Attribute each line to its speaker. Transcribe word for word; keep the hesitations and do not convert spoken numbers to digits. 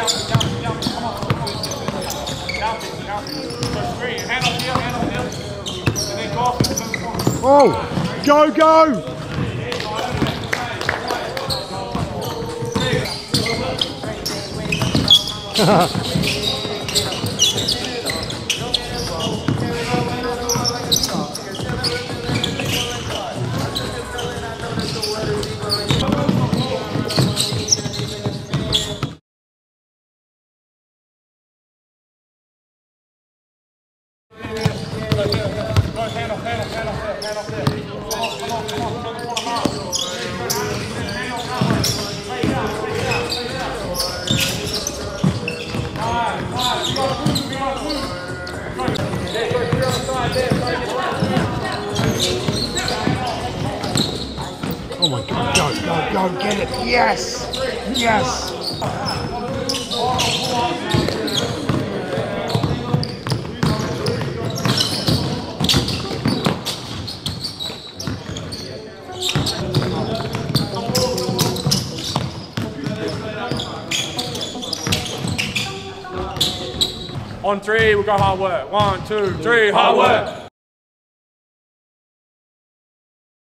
Speaker 1: Oh, go, go! Oh my God, go, go, go, get it, yes, yes.
Speaker 2: On three, we'll go hard work. One, two, three, hard work.